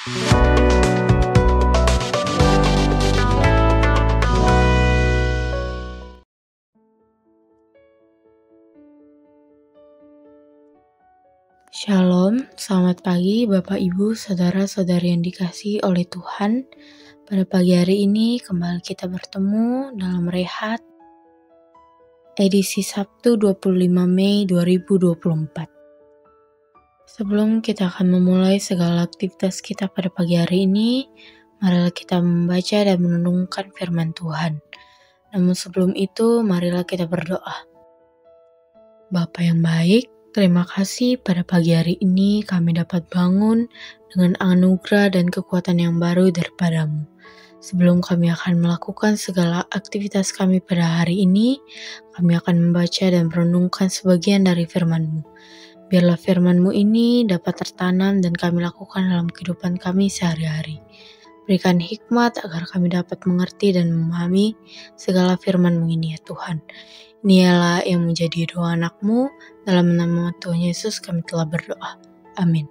Shalom, selamat pagi Bapak Ibu, Saudara-saudari yang dikasihi oleh Tuhan. Pada pagi hari ini kembali kita bertemu dalam Rehat edisi Sabtu 25 Mei 2024. Sebelum kita akan memulai segala aktivitas kita pada pagi hari ini, marilah kita membaca dan merenungkan firman Tuhan. Namun sebelum itu, marilah kita berdoa. Bapa yang baik, terima kasih pada pagi hari ini kami dapat bangun dengan anugerah dan kekuatan yang baru daripada-Mu. Sebelum kami akan melakukan segala aktivitas kami pada hari ini, kami akan membaca dan merenungkan sebagian dari firman-Mu. Biarlah firman-Mu ini dapat tertanam dan kami lakukan dalam kehidupan kami sehari-hari. Berikan hikmat agar kami dapat mengerti dan memahami segala firman-Mu ini ya Tuhan. Inilah yang menjadi doa anak-Mu, dalam nama Tuhan Yesus kami telah berdoa. Amin.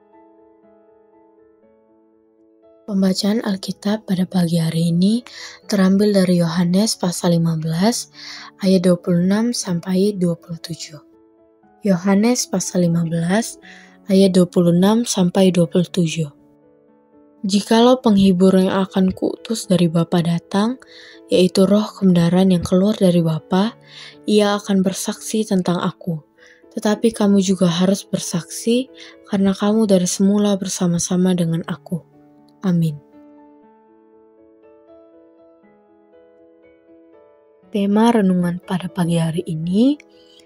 Pembacaan Alkitab pada pagi hari ini terambil dari Yohanes pasal 15 ayat 26 sampai 27. Yohanes pasal 15 ayat 26 sampai 27. Jikalau penghibur yang akan kuutus dari Bapa datang, yaitu roh kebenaran yang keluar dari Bapa, ia akan bersaksi tentang aku. Tetapi kamu juga harus bersaksi, karena kamu dari semula bersama-sama dengan aku. Amin. Tema renungan pada pagi hari ini,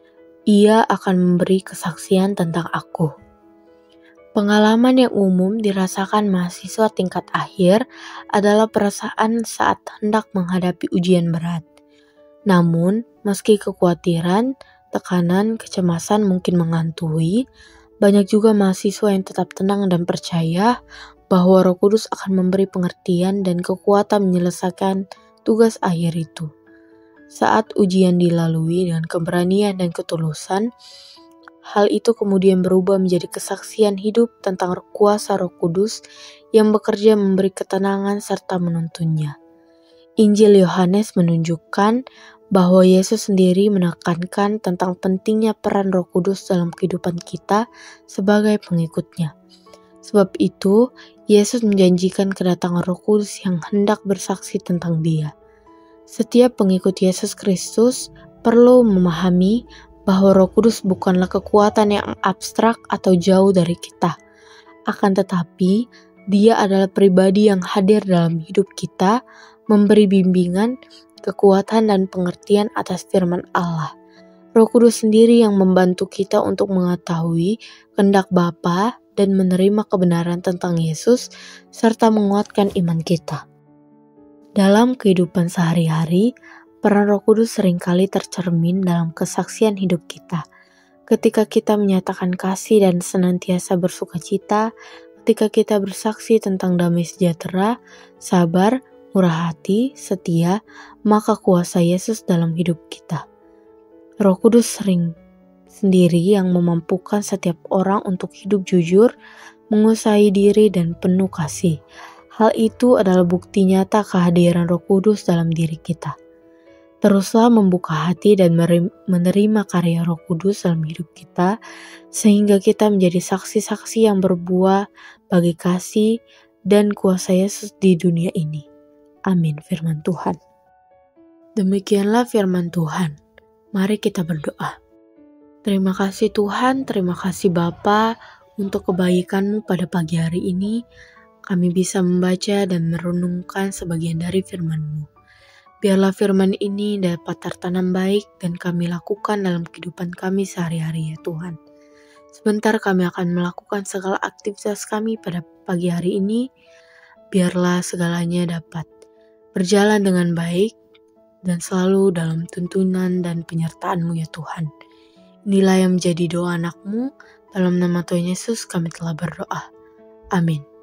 ia akan memberi kesaksian tentang aku. Pengalaman yang umum dirasakan mahasiswa tingkat akhir adalah perasaan saat hendak menghadapi ujian berat. Namun, meski kekhawatiran, tekanan, kecemasan mungkin menghantui, banyak juga mahasiswa yang tetap tenang dan percaya bahwa Roh Kudus akan memberi pengertian dan kekuatan menyelesaikan tugas akhir itu. Saat ujian dilalui dengan keberanian dan ketulusan, hal itu kemudian berubah menjadi kesaksian hidup tentang kuasa Roh Kudus yang bekerja memberi ketenangan serta menuntunnya. Injil Yohanes menunjukkan bahwa Yesus sendiri menekankan tentang pentingnya peran Roh Kudus dalam kehidupan kita sebagai pengikutnya. Sebab itu, Yesus menjanjikan kedatangan Roh Kudus yang hendak bersaksi tentang Dia. Setiap pengikut Yesus Kristus perlu memahami bahwa Roh Kudus bukanlah kekuatan yang abstrak atau jauh dari kita. Akan tetapi, Dia adalah pribadi yang hadir dalam hidup kita, memberi bimbingan, kekuatan dan pengertian atas firman Allah. Roh Kudus sendiri yang membantu kita untuk mengetahui kehendak Bapa dan menerima kebenaran tentang Yesus, serta menguatkan iman kita. Dalam kehidupan sehari-hari, peran Roh Kudus seringkali tercermin dalam kesaksian hidup kita. Ketika kita menyatakan kasih dan senantiasa bersukacita, ketika kita bersaksi tentang damai sejahtera, sabar, murah hati, setia, maka kuasa Yesus dalam hidup kita. Roh Kudus sendiri yang memampukan setiap orang untuk hidup jujur, menguasai diri dan penuh kasih. Hal itu adalah bukti nyata kehadiran Roh Kudus dalam diri kita. Teruslah membuka hati dan menerima karya Roh Kudus dalam hidup kita, sehingga kita menjadi saksi-saksi yang berbuah bagi kasih dan kuasa Yesus di dunia ini. Amin. Firman Tuhan. Demikianlah firman Tuhan. Mari kita berdoa. Terima kasih Tuhan, terima kasih Bapa untuk kebaikan-Mu pada pagi hari ini. Kami bisa membaca dan merenungkan sebagian dari firman-Mu. Biarlah firman ini dapat tertanam baik dan kami lakukan dalam kehidupan kami sehari-hari ya Tuhan. Sebentar kami akan melakukan segala aktivitas kami pada pagi hari ini. Biarlah segalanya dapat berjalan dengan baik dan selalu dalam tuntunan dan penyertaan-Mu ya Tuhan. Inilah yang menjadi doa anak-Mu. Dalam nama Tuhan Yesus kami telah berdoa. Amin.